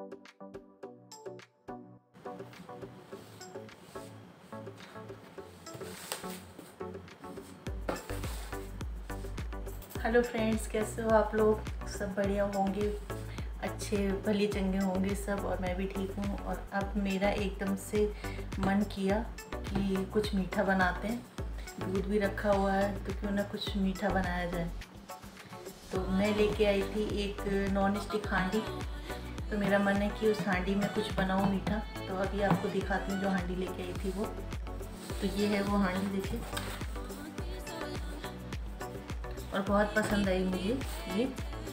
Hello friends, कैसे हो आप लोग? सब बढ़िया होंगे, अच्छे भले चंगे होंगे सब, और मैं भी ठीक हूँ। और अब मेरा एकदम से मन किया कि कुछ मीठा बनाते हैं। दूध भी रखा हुआ है तो क्यों ना कुछ मीठा बनाया जाए। तो मैं लेके आई थी एक नॉन स्टिक हांडी। तो मेरा मन है कि उस हांडी में कुछ बनाऊँ मीठा। तो अभी आपको दिखाती हूँ जो हांडी लेके आई थी वो। तो ये है वो हांडी, देखिए, और बहुत पसंद आई मुझे ये।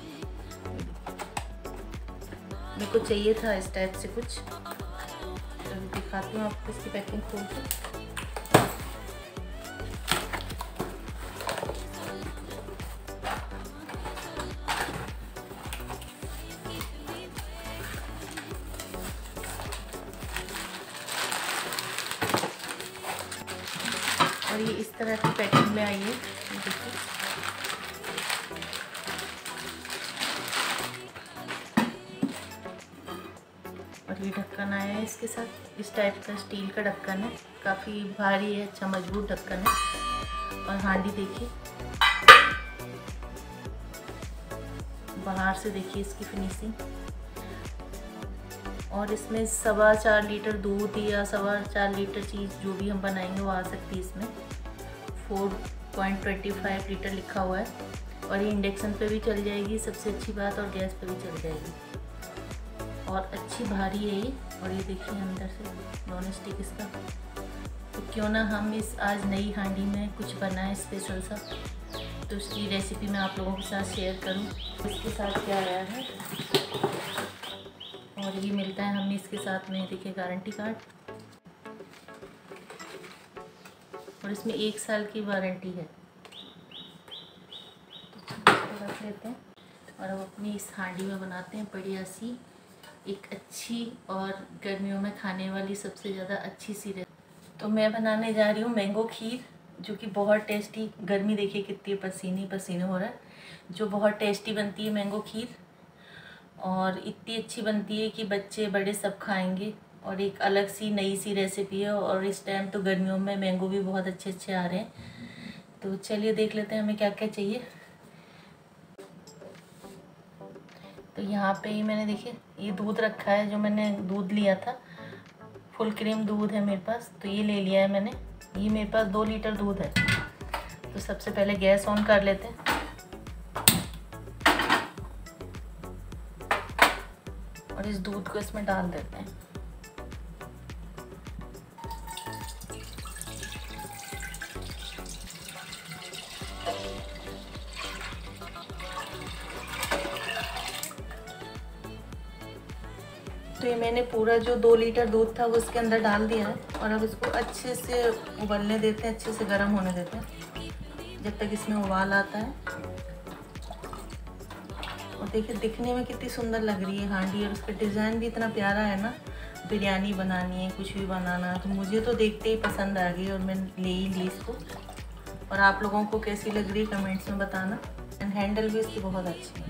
मेरे को चाहिए था इस टाइप से कुछ। तो दिखाती हूँ आपको इसकी पैकिंग खोल के। और ये इस तरह की पैकिंग में आई है, देखिए। और ये ढक्कन आया है इसके साथ, इस टाइप का स्टील का ढक्कन है। काफ़ी भारी है, अच्छा मजबूत ढक्कन है। और हांडी देखिए, बाहर से देखिए इसकी फिनिशिंग। और इसमें 4.25 लीटर दूध या 4.25 लीटर चीज़ जो भी हम बनाएंगे वो आ सकती है इसमें। 4.25 लीटर लिखा हुआ है। और ये इंडक्शन पे भी चल जाएगी, सबसे अच्छी बात, और गैस पे भी चल जाएगी। और अच्छी भारी है ये। और ये देखिए अंदर से नॉन स्टिक इसका। तो क्यों ना हम इस आज नई हांडी में कुछ बनाएं स्पेशल सा। तो उसकी रेसिपी मैं आप लोगों के साथ शेयर करूं। इसके साथ क्या आया है, और ये मिलता है हमें इसके साथ में, देखिए, गारंटी कार्ड। और इसमें 1 साल की वारंटी है। तो रख लेते हैं और अब अपनी इस हांडी में बनाते हैं बढ़िया सी एक अच्छी और गर्मियों में खाने वाली सबसे ज़्यादा अच्छी सी रेसिपी। तो मैं बनाने जा रही हूँ मैंगो खीर, जो कि बहुत टेस्टी। गर्मी देखिए कितनी, पसीने पसीने हो रहा है। जो बहुत टेस्टी बनती है मैंगो खीर, और इतनी अच्छी बनती है कि बच्चे बड़े सब खाएंगे। और एक अलग सी नई सी रेसिपी है। और इस टाइम तो गर्मियों में मैंगो भी बहुत अच्छे अच्छे आ रहे हैं। तो चलिए देख लेते हैं हमें क्या क्या चाहिए। तो यहाँ पे ही मैंने, देखिए, ये दूध रखा है, जो मैंने दूध लिया था, फुल क्रीम दूध है मेरे पास। तो ये ले लिया है मैंने। ये मेरे पास 2 लीटर दूध है। तो सबसे पहले गैस ऑन कर लेते हैं और इस दूध को इसमें डाल देते हैं। तो ये मैंने पूरा जो 2 लीटर दूध था वो इसके अंदर डाल दिया है। और अब इसको अच्छे से उबलने देते हैं, अच्छे से गर्म होने देते हैं जब तक इसमें उबाल आता है। और देखिए दिखने में कितनी सुंदर लग रही है हांडी, और उसका डिज़ाइन भी इतना प्यारा है ना। बिरयानी बनानी है, कुछ भी बनाना, तो मुझे तो देखते ही पसंद आ गई और मैं ले ही ली इसको। और आप लोगों को कैसी लग रही है कमेंट्स में बताना। एंड हैंडल भी इसकी बहुत अच्छी है।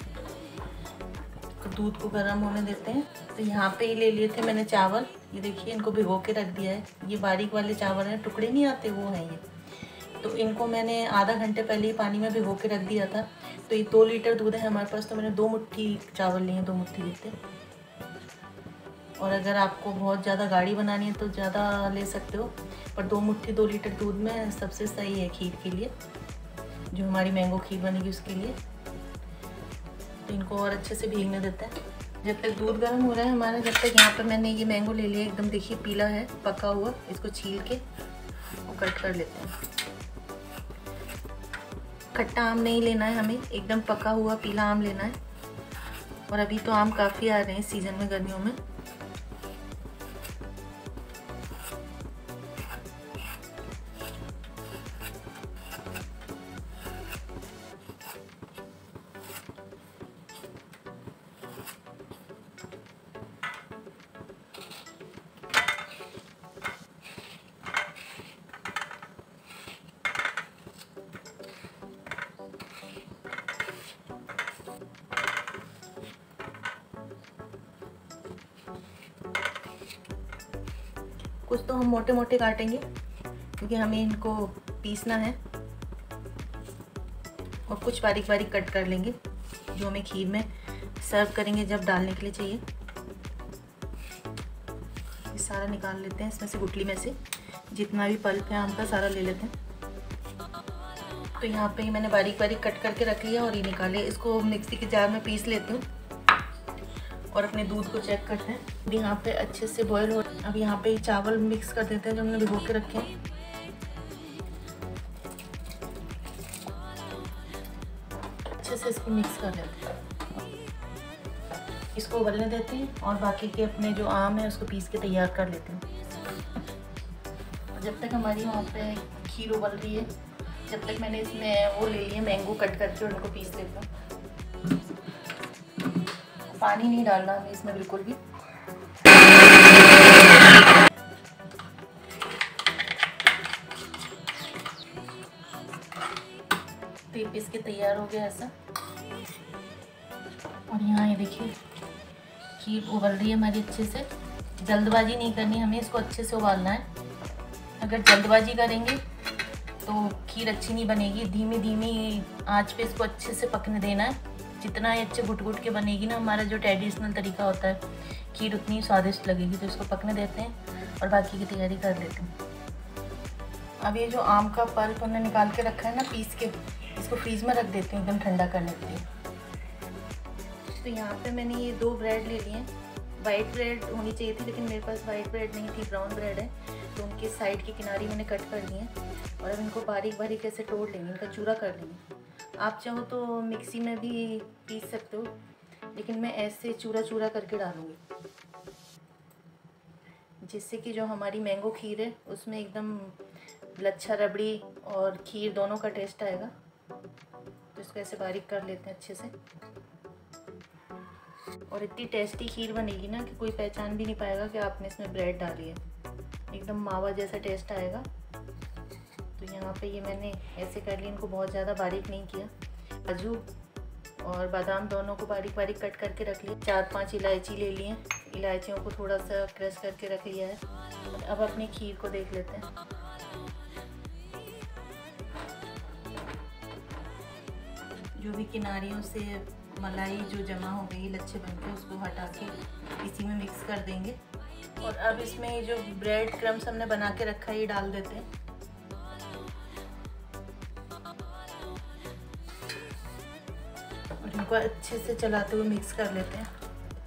तो दूध को गर्म होने देते हैं। तो यहाँ पे ही ले लिए थे मैंने चावल। ये देखिए, इनको भिगो के रख दिया है। ये बारीक वाले चावल हैं, टुकड़े नहीं आते, वो हैं ये। तो इनको मैंने आधा घंटे पहले ही पानी में भिगो के रख दिया था। तो ये 2 लीटर दूध है हमारे पास, तो मैंने 2 मुट्ठी चावल लिए हैं, 2 मुट्ठी लेते। और अगर आपको बहुत ज़्यादा गाढ़ी बनानी है तो ज़्यादा ले सकते हो, पर 2 मुट्ठी 2 लीटर दूध में सबसे सही है खीर के लिए, जो हमारी मैंगो खीर बनेगी उसके लिए। तो इनको और अच्छे से भीगने देते हैं जब तक दूध गर्म हो रहा है हमारा। जब तक यहाँ पर मैंने ये मैंगो ले लिया, एकदम देखिए पीला है, पका हुआ। इसको छील के और कट कर लेते हैं। खट्टा आम नहीं लेना है हमें, एकदम पका हुआ पीला आम लेना है। और अभी तो आम काफ़ी आ रहे हैं सीज़न में, गर्मियों में। कुछ तो हम मोटे मोटे काटेंगे क्योंकि हमें इनको पीसना है, और कुछ बारीक बारीक कट कर लेंगे जो हमें खीर में सर्व करेंगे जब डालने के लिए चाहिए। ये सारा निकाल लेते हैं इसमें से, गुठली में से जितना भी पल्प है आम का सारा ले लेते हैं। तो यहाँ पे मैंने बारीक बारीक कट करके रख लिया और ये निकाले। इसको मिक्सी के जार में पीस लेती हूँ और अपने दूध को चेक करते हैं। अब यहाँ पे अच्छे से बॉईल हो। अब यहाँ पे चावल मिक्स कर देते हैं जो हमने भिगो के रखे हैं। अच्छे से इसको मिक्स कर लेते हैं, इसको उबलने देते हैं और बाकी के अपने जो आम है उसको पीस के तैयार कर लेते हैं। जब तक हमारी वहाँ पे खीर उबल रही है, जब तक मैंने इसमें वो ले लिए मैंगो कट करके और उनको पीस लेता हूँ। पानी नहीं डालना हमें इसमें बिल्कुल भी। तो ये पीस के तैयार हो गया ऐसा। और यहाँ ये देखिए खीर उबल रही है हमारी अच्छे से। जल्दबाजी नहीं करनी, हमें इसको अच्छे से उबालना है। अगर जल्दबाजी करेंगे तो खीर अच्छी नहीं बनेगी। धीमी धीमी आंच पे इसको अच्छे से पकने देना है। जितना ये अच्छे घुट घुट के बनेगी ना, हमारा जो ट्रेडिशनल तरीका होता है, खीर उतनी स्वादिष्ट लगेगी। तो इसको पकने देते हैं और बाकी की तैयारी कर लेते हैं। अब ये जो आम का पल्प हमने निकाल के रखा है ना पीस के, इसको फ्रीज में रख देते हैं एकदम ठंडा करने के लिए। तो यहाँ पे मैंने ये 2 ब्रेड ले लिए हैं। वाइट ब्रेड होनी चाहिए थी लेकिन मेरे पास वाइट ब्रेड नहीं थी, ब्राउन ब्रेड है। तो उनके साइड की किनारी मैंने कट कर दी है और अब इनको बारीक बारीक ऐसे तोड़ लेंगे, इनका चूरा कर लेंगे। आप चाहो तो मिक्सी में भी पीस सकते हो, लेकिन मैं ऐसे चूरा चूरा करके डालूँगी, जिससे कि जो हमारी मैंगो खीर है उसमें एकदम लच्छा रबड़ी और खीर दोनों का टेस्ट आएगा। तो इसको ऐसे बारीक कर लेते हैं अच्छे से। और इतनी टेस्टी खीर बनेगी ना कि कोई पहचान भी नहीं पाएगा कि आपने इसमें ब्रेड डाली है। एकदम मावा जैसा टेस्ट आएगा। तो यहाँ पे ये मैंने ऐसे कर लिया, इनको बहुत ज़्यादा बारीक नहीं किया। काजू और बादाम दोनों को बारीक बारीक कट करके रख लिया। 4-5 इलायची ले लिए, इलायचियों को थोड़ा सा क्रश करके रख लिया है। अब अपनी खीर को देख लेते हैं। जो भी किनारियों से मलाई जो जमा हो गई लच्छे बनके, उसको हटा के इसी में मिक्स कर देंगे। और अब इसमें ये जो ब्रेड क्रम्स हमने बना के रखा है ये डाल देते हैं। और इनको अच्छे से चलाते हुए मिक्स कर लेते हैं।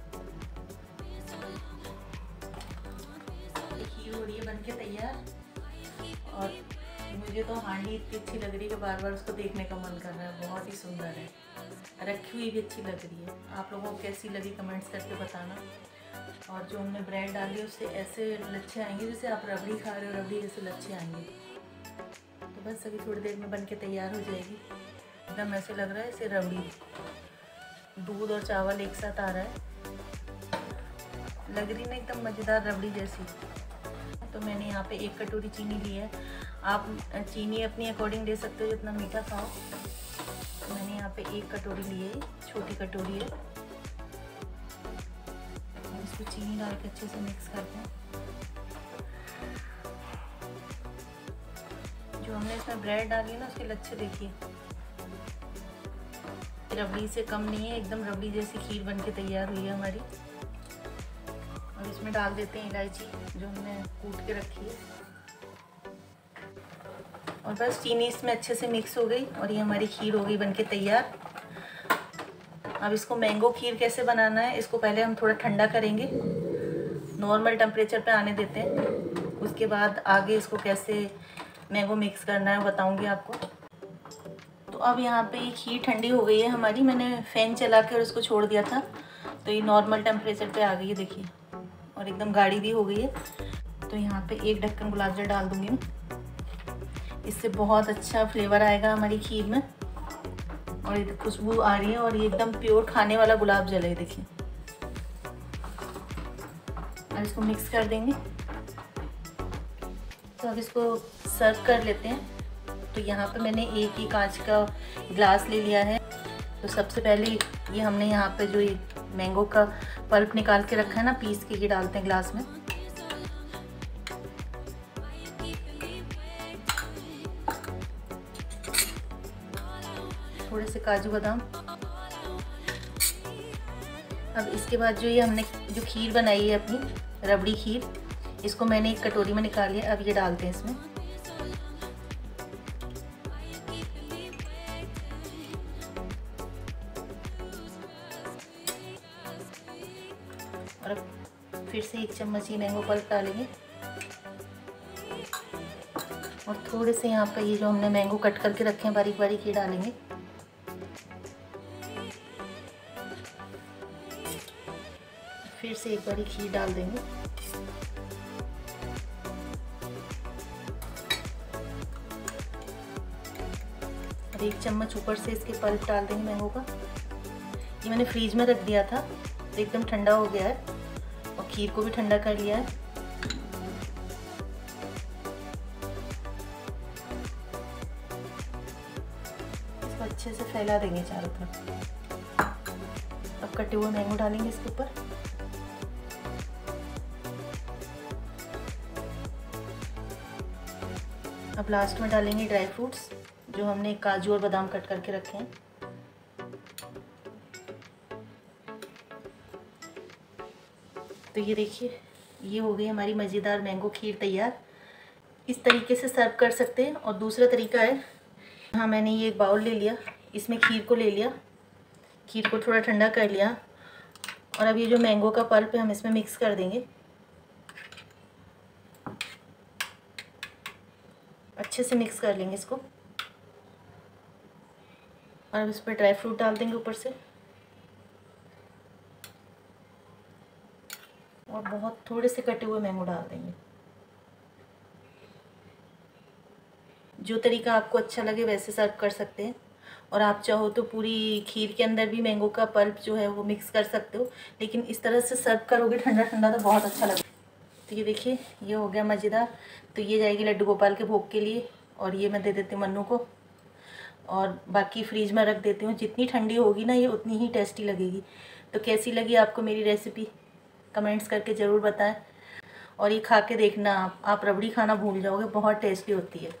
खीर हो रही है बनके तैयार। और मुझे तो हांडी इतनी अच्छी लग रही है कि बार बार उसको देखने का मन कर रहा है। बहुत ही सुंदर है, रखी हुई भी अच्छी लग रही है। आप लोगों को कैसी लगी कमेंट्स करके बताना। और जो हमने ब्रेड डाली उससे ऐसे लच्छे आएंगे जैसे आप रबड़ी खा रहे हो, रबड़ी जैसे लच्छे आएंगे। तो बस अभी थोड़ी देर में बन के तैयार हो जाएगी। एकदम ऐसे लग रहा है जैसे रबड़ी, दूध और चावल एक साथ आ रहा है, लग रही ना एकदम मज़ेदार रबड़ी जैसी। तो मैंने यहाँ पे 1 कटोरी चीनी ली है। आप चीनी अपनी अकॉर्डिंग ले सकते हो जितना मीठा खाओ। तो मैंने यहाँ पे 1 कटोरी ली है, छोटी कटोरी है। और इसको चीनी डाल के अच्छे से मिक्स करते हैं। जो हमने इसमें ब्रेड डाली है ना उसके लच्छे देखिए, रबड़ी से कम नहीं है, एकदम रबड़ी जैसी खीर बनके तैयार हुई है हमारी। और इसमें डाल देते हैं इलायची जो हमने कूट के रखी है। और बस चीनी इसमें अच्छे से मिक्स हो गई और ये हमारी खीर हो गई बनके तैयार। अब इसको मैंगो खीर कैसे बनाना है, इसको पहले हम थोड़ा ठंडा करेंगे, नॉर्मल टेम्परेचर पे आने देते हैं। उसके बाद आगे इसको कैसे मैंगो मिक्स करना है बताऊंगी आपको। तो अब यहाँ पे ये खीर ठंडी हो गई है हमारी। मैंने फ़ैन चला के और इसको छोड़ दिया था, तो ये नॉर्मल टेम्परेचर पे आ गई है देखिए, और एकदम गाढ़ी भी हो गई है। तो यहाँ पे 1 ढक्कन गुलाब जल डाल दूँगी मैं, इससे बहुत अच्छा फ्लेवर आएगा हमारी खीर में। और ये खुशबू आ रही है और ये एकदम प्योर खाने वाला गुलाब जल है देखिए। अब इसको मिक्स कर देंगे। तो अब इसको सर्व कर लेते हैं। तो यहाँ पे मैंने एक ही कांच का ग्लास ले लिया है। तो सबसे पहले ये हमने यहाँ पे जो ये मैंगो का पल्प निकाल के रखा है ना पीस के, ये डालते हैं ग्लास में। से काजू बादाम। अब इसके बाद जो ये हमने जो खीर बनाई है अपनी रबड़ी खीर, इसको मैंने एक कटोरी में निकाल लिया। अब ये डालते हैं इसमें। और अब फिर से 1 चम्मच ही मैंगो पल्प डालेंगे और थोड़े से यहाँ पे ये जो हमने मैंगो कट करके रखे हैं बारीक बारीक, ये डालेंगे। फिर से एक बारी खीर डाल देंगे। और 1 चम्मच ऊपर से इसके पल्प डाल देंगे मैंगो का। ये मैंने फ्रीज में रख दिया था तो एकदम ठंडा हो गया है और खीर को भी ठंडा कर लिया है। इसको अच्छे से फैला देंगे चारों तरफ। अब कटे हुए मैंगो डालेंगे इसके ऊपर। अब लास्ट में डालेंगे ड्राई फ्रूट्स जो हमने काजू और बादाम कट करके रखे हैं। तो ये देखिए, ये हो गई हमारी मज़ेदार मैंगो खीर तैयार। इस तरीके से सर्व कर सकते हैं। और दूसरा तरीका है, हाँ मैंने ये एक बाउल ले लिया, इसमें खीर को ले लिया, खीर को थोड़ा ठंडा कर लिया और अब ये जो मैंगो का पल्प है हम इसमें मिक्स कर देंगे। अच्छे से मिक्स कर लेंगे इसको और अब इस पर ड्राई फ्रूट डाल देंगे ऊपर से और बहुत थोड़े से कटे हुए मैंगो डाल देंगे। जो तरीका आपको अच्छा लगे वैसे सर्व कर सकते हैं। और आप चाहो तो पूरी खीर के अंदर भी मैंगो का पल्प जो है वो मिक्स कर सकते हो, लेकिन इस तरह से सर्व करोगे ठंडा ठंडा तो बहुत अच्छा लगेगा। तो ये देखिए, ये हो गया मज़ेदार। तो ये जाएगी लड्डू गोपाल के भोग के लिए और ये मैं दे देती हूँ मन्नू को और बाकी फ्रीज में रख देती हूँ। जितनी ठंडी होगी ना ये उतनी ही टेस्टी लगेगी। तो कैसी लगी आपको मेरी रेसिपी कमेंट्स करके ज़रूर बताएं और ये खा के देखना, आप रबड़ी खाना भूल जाओगे, बहुत टेस्टी होती है।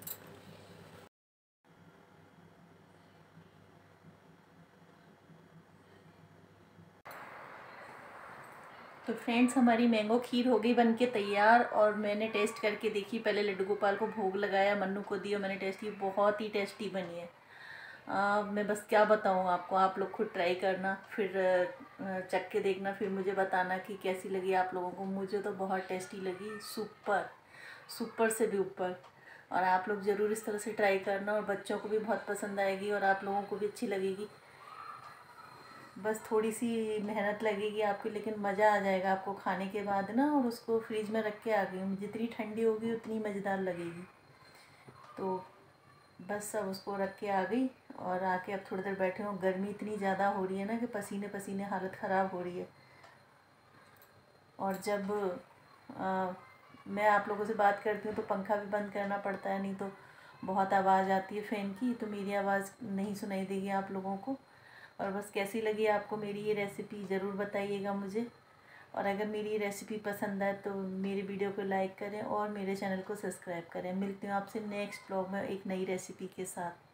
तो फ्रेंड्स, हमारी मैंगो खीर हो गई बनके तैयार और मैंने टेस्ट करके देखी। पहले लड्डू गोपाल को भोग लगाया, मन्नू को दी और मैंने टेस्ट की, बहुत ही टेस्टी बनी है। मैं बस क्या बताऊँ आपको, आप लोग खुद ट्राई करना, फिर चख के देखना, फिर मुझे बताना कि कैसी लगी आप लोगों को। मुझे तो बहुत टेस्टी लगी, सुपर सुपर से भी ऊपर। और आप लोग ज़रूर इस तरह से ट्राई करना और बच्चों को भी बहुत पसंद आएगी और आप लोगों को भी अच्छी लगेगी। बस थोड़ी सी मेहनत लगेगी आपकी, लेकिन मज़ा आ जाएगा आपको खाने के बाद ना। और उसको फ्रीज में रख के आ गई, जितनी ठंडी होगी उतनी मज़ेदार लगेगी। तो बस अब उसको रख के आ गई और आके अब थोड़ी देर बैठे हूँ। गर्मी इतनी ज़्यादा हो रही है ना कि पसीने पसीने हालत ख़राब हो रही है। और जब मैं आप लोगों से बात करती हूँ तो पंखा भी बंद करना पड़ता है, नहीं तो बहुत आवाज़ आती है फ़ैन की, तो मेरी आवाज़ नहीं सुनाई देगी आप लोगों को। और बस कैसी लगी आपको मेरी ये रेसिपी ज़रूर बताइएगा मुझे। और अगर मेरी ये रेसिपी पसंद आए तो मेरी वीडियो को लाइक करें और मेरे चैनल को सब्सक्राइब करें। मिलती हूँ आपसे नेक्स्ट ब्लॉग में एक नई रेसिपी के साथ।